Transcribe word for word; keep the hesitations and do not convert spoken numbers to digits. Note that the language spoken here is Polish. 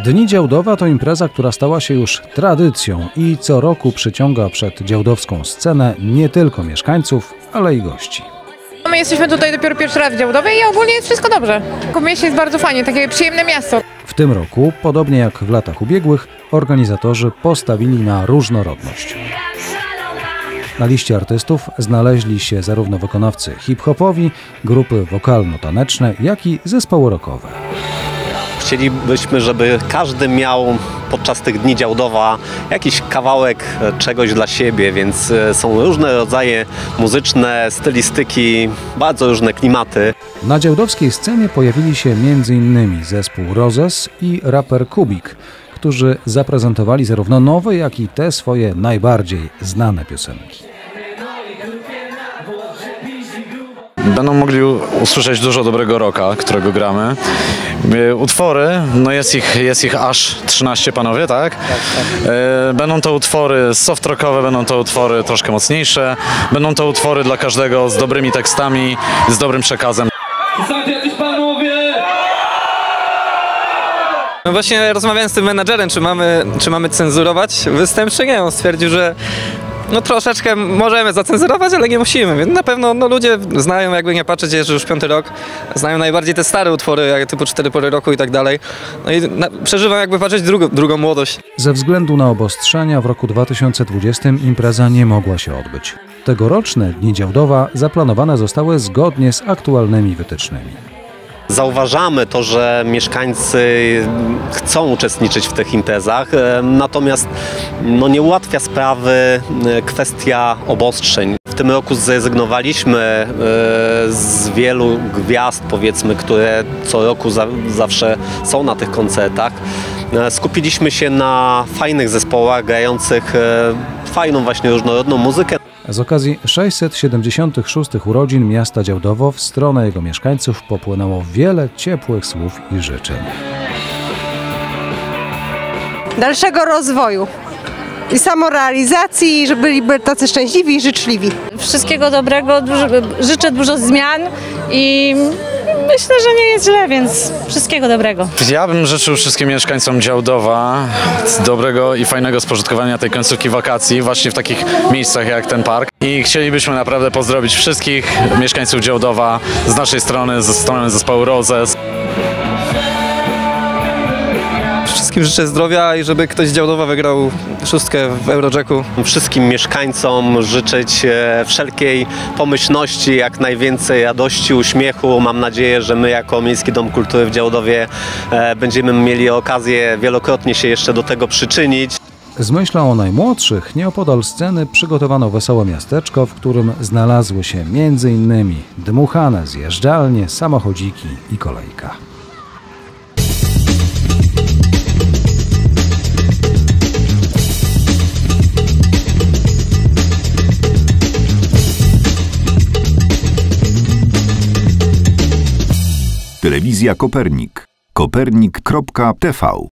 Dni Działdowa to impreza, która stała się już tradycją i co roku przyciąga przed działdowską scenę nie tylko mieszkańców, ale i gości. My jesteśmy tutaj dopiero pierwszy raz w Działdowie i ogólnie jest wszystko dobrze. W mieście jest bardzo fajnie, takie przyjemne miasto. W tym roku, podobnie jak w latach ubiegłych, organizatorzy postawili na różnorodność. Na liście artystów znaleźli się zarówno wykonawcy hip-hopowi, grupy wokalno-taneczne, jak i zespoły rockowe. Chcielibyśmy, żeby każdy miał podczas tych dni Działdowa jakiś kawałek czegoś dla siebie, więc są różne rodzaje muzyczne, stylistyki, bardzo różne klimaty. Na działdowskiej scenie pojawili się między innymi zespół Rozes i raper Kubik, którzy zaprezentowali zarówno nowe, jak i te swoje najbardziej znane piosenki. Będą mogli usłyszeć dużo dobrego rocka, którego gramy. Utwory, no jest ich, jest ich aż trzynaście, panowie, tak? Tak, tak. Będą to utwory soft rockowe, będą to utwory troszkę mocniejsze, będą to utwory dla każdego z dobrymi tekstami, z dobrym przekazem. No właśnie rozmawiałem z tym menadżerem, czy mamy, czy mamy cenzurować występ, czy nie. On stwierdził, że no troszeczkę możemy zacenzurować, ale nie musimy, więc na pewno no, ludzie znają, jakby nie patrzeć, jest już piąty rok, znają najbardziej te stare utwory, jak typu cztery pory roku i tak dalej. No i na, przeżywam, jakby patrzeć drugą, drugą młodość. Ze względu na obostrzenia w roku dwa tysiące dwudziestym impreza nie mogła się odbyć. Tegoroczne Dni Działdowa zaplanowane zostały zgodnie z aktualnymi wytycznymi. Zauważamy to, że mieszkańcy chcą uczestniczyć w tych imprezach, natomiast no, nie ułatwia sprawy kwestia obostrzeń. W tym roku zrezygnowaliśmy z wielu gwiazd, powiedzmy, które co roku za, zawsze są na tych koncertach. Skupiliśmy się na fajnych zespołach grających fajną, właśnie różnorodną muzykę. Z okazji sześćset siedemdziesiątych szóstych urodzin miasta Działdowo w stronę jego mieszkańców popłynęło wiele ciepłych słów i życzeń. Dalszego rozwoju i samorealizacji, żeby byli tacy szczęśliwi i życzliwi. Wszystkiego dobrego, dużo, życzę dużo zmian i myślę, że nie jest źle, więc wszystkiego dobrego. Ja bym życzył wszystkim mieszkańcom Działdowa dobrego i fajnego spożytkowania tej końcówki wakacji właśnie w takich miejscach jak ten park. I chcielibyśmy naprawdę pozdrowić wszystkich mieszkańców Działdowa z naszej strony, ze strony zespołu Rozes. Wszystkim życzę zdrowia i żeby ktoś z Działdowa wygrał szóstkę w Eurojacku. Wszystkim mieszkańcom życzyć wszelkiej pomyślności, jak najwięcej radości, uśmiechu. Mam nadzieję, że my jako Miejski Dom Kultury w Działdowie będziemy mieli okazję wielokrotnie się jeszcze do tego przyczynić. Z myślą o najmłodszych nieopodal sceny przygotowano wesołe miasteczko, w którym znalazły się między innymi dmuchane zjeżdżalnie, samochodziki i kolejka. Telewizja Kopernik. kopernik kropka t v